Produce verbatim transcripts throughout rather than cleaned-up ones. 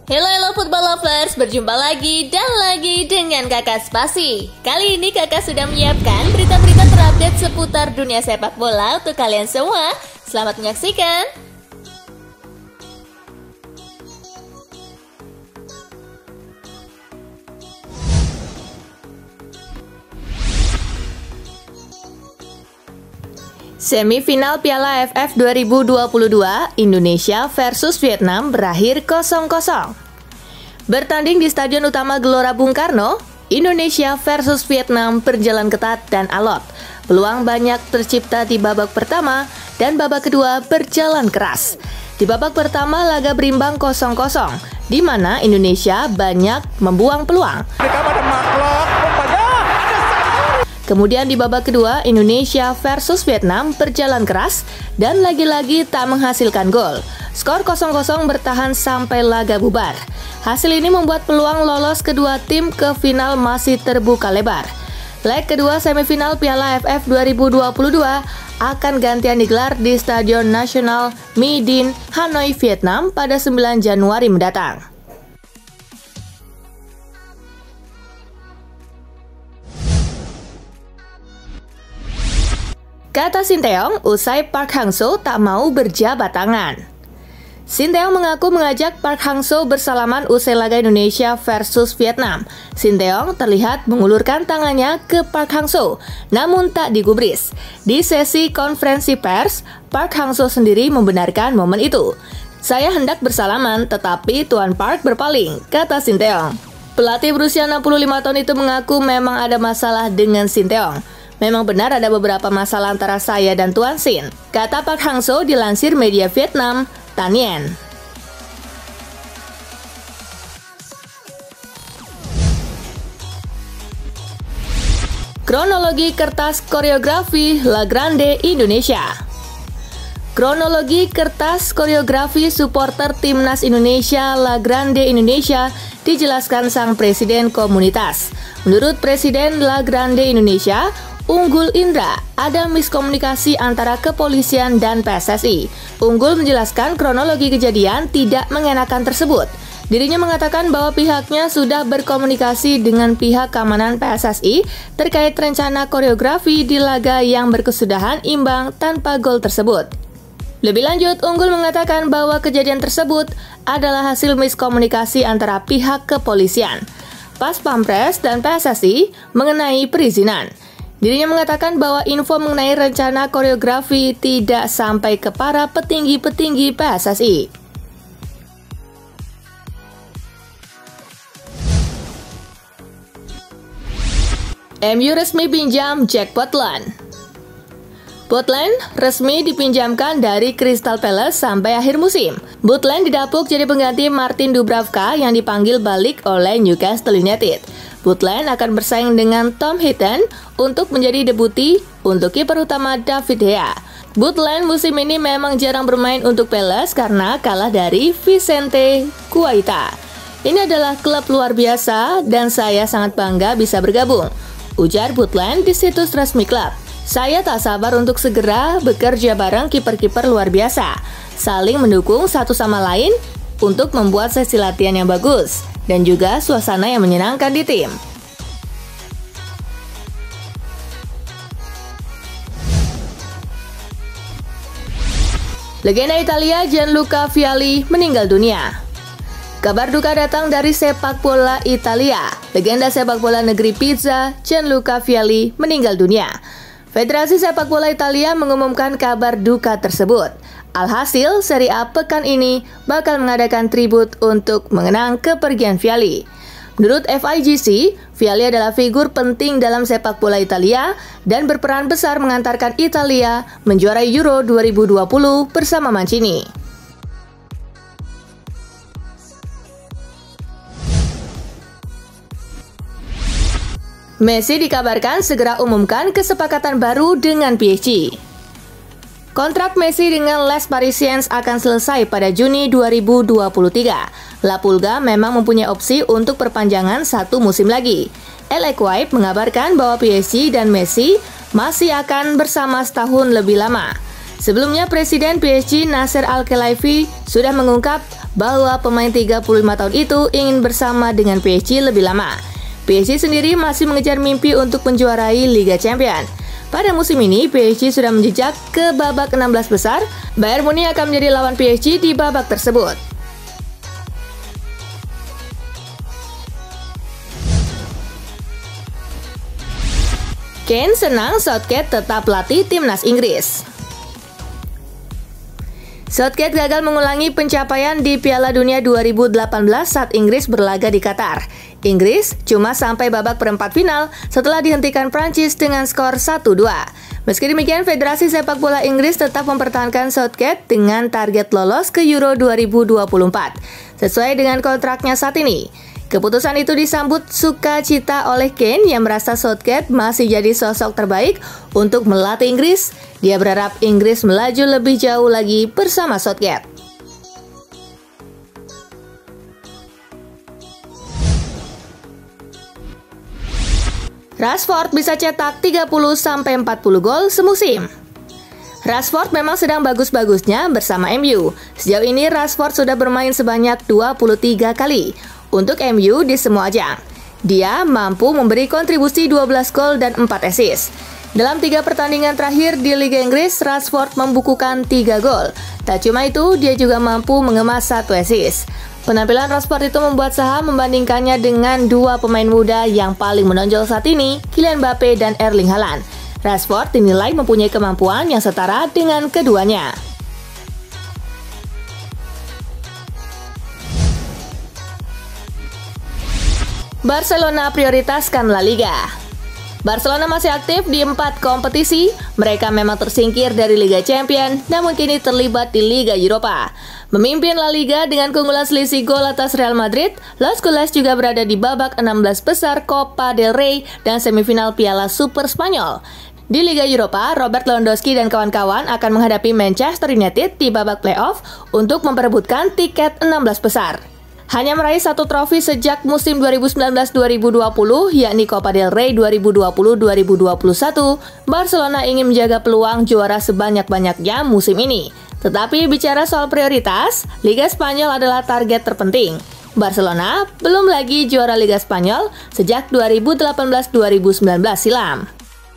Halo halo football lovers, berjumpa lagi dan lagi dengan Kakak Spasi. Kali ini Kakak sudah menyiapkan berita-berita terupdate seputar dunia sepak bola untuk kalian semua. Selamat menyaksikan. Semifinal Piala A F F dua ribu dua puluh dua Indonesia versus Vietnam berakhir kosong kosong. Bertanding di Stadion Utama Gelora Bung Karno, Indonesia versus Vietnam berjalan ketat dan alot. Peluang banyak tercipta di babak pertama dan babak kedua berjalan keras. Di babak pertama laga berimbang kosong kosong, di mana Indonesia banyak membuang peluang. Kemudian di babak kedua, Indonesia versus Vietnam berjalan keras dan lagi-lagi tak menghasilkan gol. Skor kosong kosong bertahan sampai laga bubar. Hasil ini membuat peluang lolos kedua tim ke final masih terbuka lebar. Leg kedua semifinal Piala A F F dua ribu dua puluh dua akan gantian digelar di Stadion Nasional My Dinh, Hanoi, Vietnam pada sembilan Januari mendatang. Kata Sinteyong, usai Park Hang-seo tak mau berjabat tangan. Sinteyong mengaku mengajak Park Hang-seo bersalaman usai laga Indonesia versus Vietnam. Sinteyong terlihat mengulurkan tangannya ke Park Hang-seo, namun tak digubris. Di sesi konferensi pers, Park Hang-seo sendiri membenarkan momen itu. Saya hendak bersalaman, tetapi Tuan Park berpaling, kata Sinteyong. Pelatih berusia enam puluh lima tahun itu mengaku memang ada masalah dengan Sinteyong. Memang benar ada beberapa masalah antara saya dan Tuan Sin, kata Park Hang-seo dilansir media Vietnam, Tan Nien. Kronologi kertas koreografi La Grande Indonesia. Kronologi kertas koreografi supporter Timnas Indonesia La Grande Indonesia dijelaskan sang presiden komunitas. Menurut Presiden La Grande Indonesia, Unggul Indra, ada miskomunikasi antara kepolisian dan P S S I. Unggul menjelaskan kronologi kejadian tidak mengenakan tersebut. Dirinya mengatakan bahwa pihaknya sudah berkomunikasi dengan pihak keamanan P S S I terkait rencana koreografi di laga yang berkesudahan imbang tanpa gol tersebut. Lebih lanjut, Unggul mengatakan bahwa kejadian tersebut adalah hasil miskomunikasi antara pihak kepolisian, Pas Pampres dan P S S I mengenai perizinan. Dirinya mengatakan bahwa info mengenai rencana koreografi tidak sampai ke para petinggi-petinggi P S S I. M U resmi pinjam Jack Butland. Butland resmi dipinjamkan dari Crystal Palace sampai akhir musim. Butland didapuk jadi pengganti Martin Dubravka yang dipanggil balik oleh Newcastle United. Butland akan bersaing dengan Tom Heaton untuk menjadi debuti untuk kiper utama David De Gea. Butland musim ini memang jarang bermain untuk Palace karena kalah dari Vicente Guaita. Ini adalah klub luar biasa dan saya sangat bangga bisa bergabung, ujar Butland di situs resmi klub. Saya tak sabar untuk segera bekerja bareng kiper-kiper luar biasa, saling mendukung satu sama lain untuk membuat sesi latihan yang bagus dan juga suasana yang menyenangkan di tim. Legenda Italia Gianluca Vialli meninggal dunia. Kabar duka datang dari sepak bola Italia. Legenda sepak bola negeri Pisa Gianluca Vialli meninggal dunia. Federasi Sepak Bola Italia mengumumkan kabar duka tersebut. Alhasil, Serie A pekan ini bakal mengadakan tribut untuk mengenang kepergian Vialli. Menurut F I G C, Vialli adalah figur penting dalam sepak bola Italia dan berperan besar mengantarkan Italia menjuarai Euro dua ribu dua puluh bersama Mancini. Messi dikabarkan segera umumkan kesepakatan baru dengan P S G. Kontrak Messi dengan Les Parisiens akan selesai pada Juni dua ribu dua puluh tiga. La Pulga memang mempunyai opsi untuk perpanjangan satu musim lagi. El Equipe mengabarkan bahwa P S G dan Messi masih akan bersama setahun lebih lama. Sebelumnya, Presiden P S G Nasser Al-Khelaifi sudah mengungkap bahwa pemain tiga puluh lima tahun itu ingin bersama dengan P S G lebih lama. P S G sendiri masih mengejar mimpi untuk menjuarai Liga Champions. Pada musim ini, P S G sudah menjejak ke babak enam belas besar. Bayern Munich akan menjadi lawan P S G di babak tersebut. Kane senang Southgate tetap pelatih timnas Inggris. Southgate gagal mengulangi pencapaian di Piala Dunia dua ribu delapan belas saat Inggris berlaga di Qatar. Inggris cuma sampai babak perempat final setelah dihentikan Prancis dengan skor satu dua. Meski demikian, Federasi Sepak Bola Inggris tetap mempertahankan Southgate dengan target lolos ke Euro dua ribu dua puluh empat, sesuai dengan kontraknya saat ini. Keputusan itu disambut sukacita oleh Kane yang merasa Southgate masih jadi sosok terbaik untuk melatih Inggris. Dia berharap Inggris melaju lebih jauh lagi bersama Southgate. Rashford bisa cetak tiga puluh sampai empat puluh gol semusim. Rashford memang sedang bagus-bagusnya bersama M U. Sejauh ini Rashford sudah bermain sebanyak dua puluh tiga kali untuk M U di semua ajang. Dia mampu memberi kontribusi dua belas gol dan empat assist. Dalam tiga pertandingan terakhir di Liga Inggris, Rashford membukukan tiga gol. Tak cuma itu, dia juga mampu mengemas satu assist. Penampilan Rashford itu membuat Saha membandingkannya dengan dua pemain muda yang paling menonjol saat ini, Kylian Mbappe dan Erling Haaland. Rashford dinilai mempunyai kemampuan yang setara dengan keduanya. Barcelona prioritaskan La Liga. Barcelona masih aktif di empat kompetisi. Mereka memang tersingkir dari Liga Champions, namun kini terlibat di Liga Eropa. Memimpin La Liga dengan keunggulan selisih gol atas Real Madrid, Los Culés juga berada di babak enam belas besar Copa del Rey dan semifinal Piala Super Spanyol. Di Liga Eropa, Robert Lewandowski dan kawan-kawan akan menghadapi Manchester United di babak playoff untuk memperebutkan tiket enam belas besar. Hanya meraih satu trofi sejak musim dua ribu sembilan belas dua ribu dua puluh, yakni Copa del Rey dua ribu dua puluh dua ribu dua puluh satu, Barcelona ingin menjaga peluang juara sebanyak-banyaknya musim ini. Tetapi bicara soal prioritas, Liga Spanyol adalah target terpenting. Barcelona belum lagi juara Liga Spanyol sejak dua ribu delapan belas dua ribu sembilan belas silam.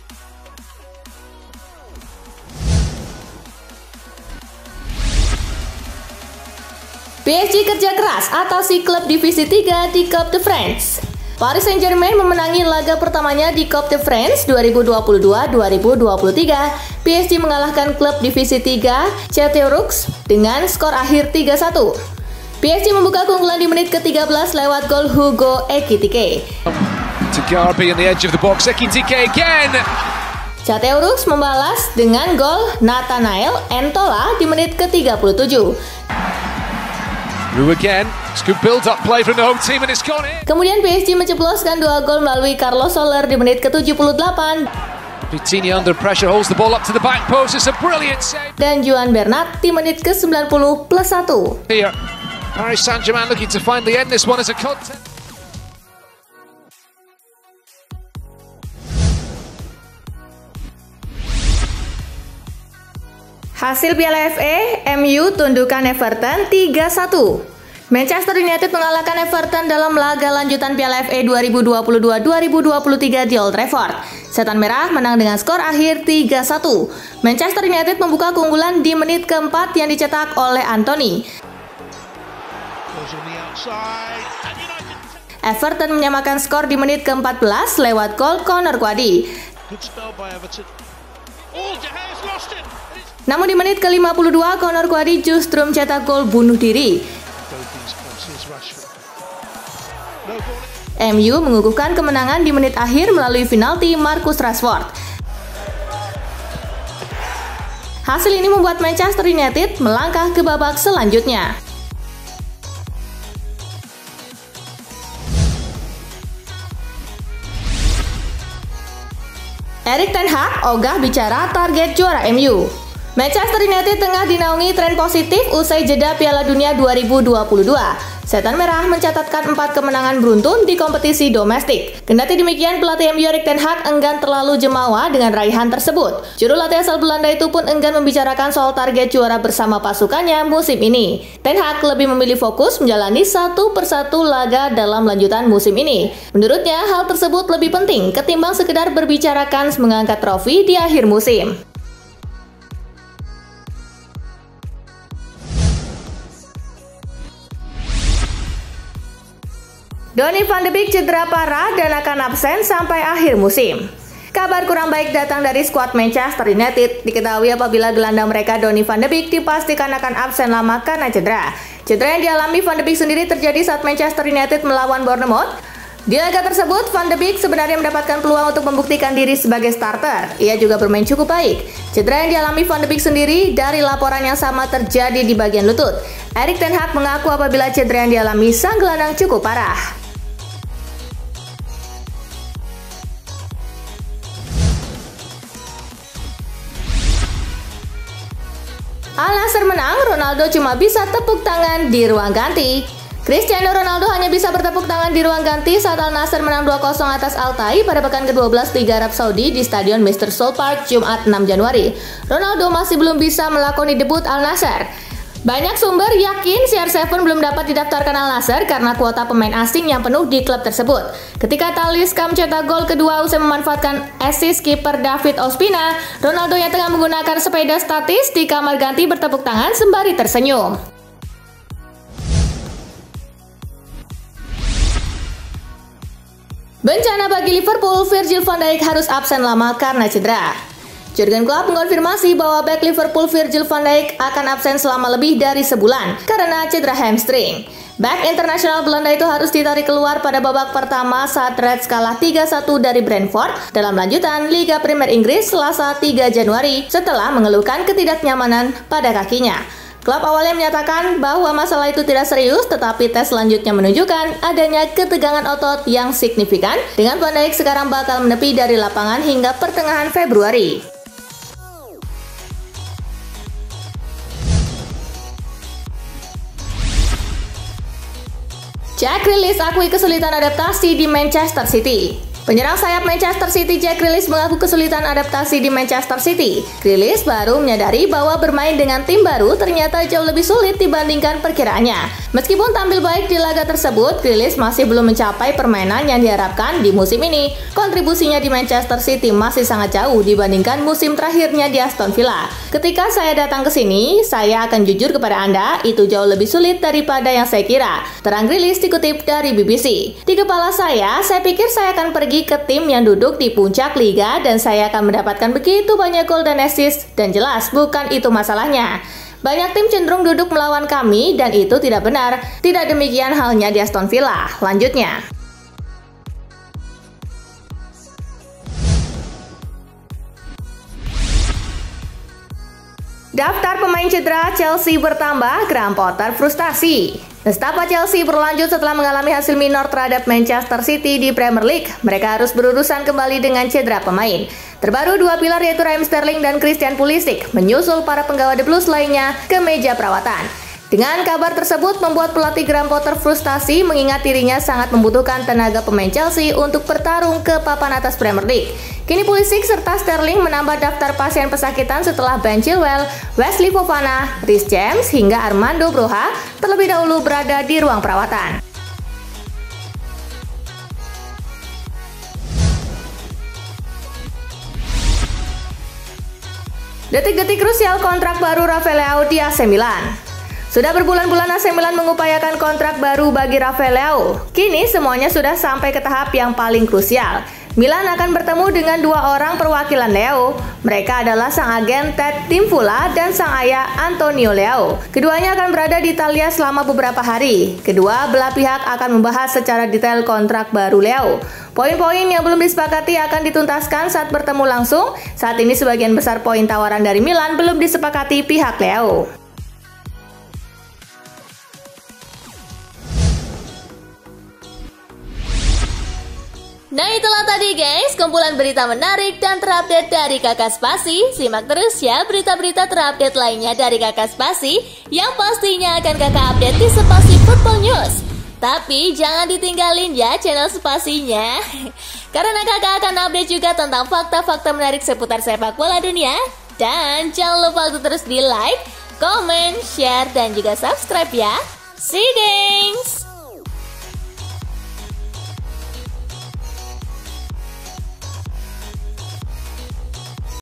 P S G kerja keras atasi klub divisi tiga di Coupe de France. Paris Saint-Germain memenangi laga pertamanya di Coupe de France dua ribu dua puluh dua dua ribu dua puluh tiga. P S G mengalahkan klub divisi tiga Châteauroux dengan skor akhir tiga satu. P S G membuka keunggulan di menit ke tiga belas lewat gol Hugo Ekitike. Garbi on the edge of the box, Ekitike again. Châteauroux membalas dengan gol Nathanael Entola di menit ke tiga puluh tujuh. Through again, it's good build-up play from the home team and it's gone in. Kemudian P S G menceploskan dua gol melalui Carlos Soler di menit ke tujuh puluh delapan. Vitinha under pressure holds the ball up to the back post. It's a brilliant save. Dan Joan Bernat di menit ke sembilan puluh plus satu. Here, Paris Saint-Germain looking to finally end this one as a contest. Hasil Piala F A, M U tundukkan Everton tiga satu. Manchester United mengalahkan Everton dalam laga lanjutan Piala F A dua ribu dua puluh dua dua ribu dua puluh tiga di Old Trafford. Setan Merah menang dengan skor akhir tiga satu. Manchester United membuka keunggulan di menit keempat yang dicetak oleh Anthony. Everton menyamakan skor di menit ke empat belas lewat gol Conor Coady. Namun di menit ke lima puluh dua, Conor Coady justru mencetak gol bunuh diri. M U mengukuhkan kemenangan di menit akhir melalui penalti Marcus Rashford. Hasil ini membuat Manchester United melangkah ke babak selanjutnya. Erik ten Hag ogah bicara target juara M U. Manchester United tengah dinaungi tren positif usai jeda Piala Dunia dua ribu dua puluh dua. Setan Merah mencatatkan empat kemenangan beruntun di kompetisi domestik. Kendati demikian, pelatih M U Erik ten Hag enggan terlalu jemawa dengan raihan tersebut. Juru latih asal Belanda itu pun enggan membicarakan soal target juara bersama pasukannya musim ini. Ten Hag lebih memilih fokus menjalani satu persatu laga dalam lanjutan musim ini. Menurutnya, hal tersebut lebih penting ketimbang sekedar berbicarakan mengangkat trofi di akhir musim. Donny van de Beek cedera parah dan akan absen sampai akhir musim. Kabar kurang baik datang dari skuad Manchester United. Diketahui apabila gelandang mereka Donny van de Beek dipastikan akan absen lama karena cedera. Cedera yang dialami van de Beek sendiri terjadi saat Manchester United melawan Bournemouth. Di laga tersebut, Van de Beek sebenarnya mendapatkan peluang untuk membuktikan diri sebagai starter. Ia juga bermain cukup baik. Cedera yang dialami Van de Beek sendiri dari laporan yang sama terjadi di bagian lutut. Erik ten Hag mengaku apabila cedera yang dialami sang gelandang cukup parah. Al Nassr menang, Ronaldo cuma bisa tepuk tangan di ruang ganti. Cristiano Ronaldo hanya bisa bertepuk tangan di ruang ganti saat Al Nassr menang dua kosong atas Altay pada pekan ke dua belas Liga Arab Saudi di Stadion Mister Saul Park Jumat enam Januari. Ronaldo masih belum bisa melakoni debut Al Nassr. Banyak sumber yakin C R tujuh belum dapat didaftarkan Al Nassr karena kuota pemain asing yang penuh di klub tersebut. Ketika Talisca mencetak gol kedua usai memanfaatkan assist kiper David Ospina, Ronaldo yang tengah menggunakan sepeda statis di kamar ganti bertepuk tangan sembari tersenyum. Bencana bagi Liverpool, Virgil van Dijk harus absen lama karena cedera. Jurgen Klopp mengonfirmasi bahwa bek Liverpool Virgil van Dijk akan absen selama lebih dari sebulan karena cedera hamstring. Bek internasional Belanda itu harus ditarik keluar pada babak pertama saat Reds kalah tiga satu dari Brentford dalam lanjutan Liga Premier Inggris Selasa tiga Januari setelah mengeluhkan ketidaknyamanan pada kakinya. Klub awalnya menyatakan bahwa masalah itu tidak serius, tetapi tes selanjutnya menunjukkan adanya ketegangan otot yang signifikan dengan Van Dijk sekarang bakal menepi dari lapangan hingga pertengahan Februari. Jack Grealish akui kesulitan adaptasi di Manchester City. Penyerang sayap Manchester City Jack Grealish mengaku kesulitan adaptasi di Manchester City. Grealish baru menyadari bahwa bermain dengan tim baru ternyata jauh lebih sulit dibandingkan perkiraannya. Meskipun tampil baik di laga tersebut, Grealish masih belum mencapai permainan yang diharapkan di musim ini. Kontribusinya di Manchester City masih sangat jauh dibandingkan musim terakhirnya di Aston Villa. Ketika saya datang ke sini, saya akan jujur kepada Anda, itu jauh lebih sulit daripada yang saya kira. Terang Grealish dikutip dari B B C. Di kepala saya, saya pikir saya akan pergi ke tim yang duduk di puncak liga dan saya akan mendapatkan begitu banyak gol dan assist, dan jelas bukan itu masalahnya. Banyak tim cenderung duduk melawan kami dan itu tidak benar. Tidak demikian halnya di Aston Villa. Lanjutnya. Daftar pemain cedera Chelsea bertambah, Graham Potter frustasi. Nestapa Chelsea berlanjut setelah mengalami hasil minor terhadap Manchester City di Premier League. Mereka harus berurusan kembali dengan cedera pemain. Terbaru dua pilar yaitu Raheem Sterling dan Christian Pulisic menyusul para penggawa The Blues lainnya ke meja perawatan. Dengan kabar tersebut membuat pelatih Graham Potter frustasi mengingat dirinya sangat membutuhkan tenaga pemain Chelsea untuk bertarung ke papan atas Premier League. Kini Pulisic serta Sterling menambah daftar pasien pesakitan setelah Ben Chilwell, Wesley Fofana, Reece James hingga Armando Broja terlebih dahulu berada di ruang perawatan. Detik-detik krusial kontrak baru Rafael Leao di A C Milan. Sudah berbulan-bulan A C Milan mengupayakan kontrak baru bagi Rafael Leao. Kini semuanya sudah sampai ke tahap yang paling krusial. Milan akan bertemu dengan dua orang perwakilan Leao. Mereka adalah sang agen Ted Timfula dan sang ayah Antonio Leao. Keduanya akan berada di Italia selama beberapa hari. Kedua belah pihak akan membahas secara detail kontrak baru Leao. Poin-poin yang belum disepakati akan dituntaskan saat bertemu langsung. Saat ini sebagian besar poin tawaran dari Milan belum disepakati pihak Leao. Nah itulah tadi guys, kumpulan berita menarik dan terupdate dari Kakak Spasi. Simak terus ya berita-berita terupdate lainnya dari Kakak Spasi yang pastinya akan Kakak update di Spasi Football News. Tapi jangan ditinggalin ya channel Spasinya, karena Kakak akan update juga tentang fakta-fakta menarik seputar sepak bola dunia. Dan jangan lupa untuk terus di like, comment, share, dan juga subscribe ya. See you guys!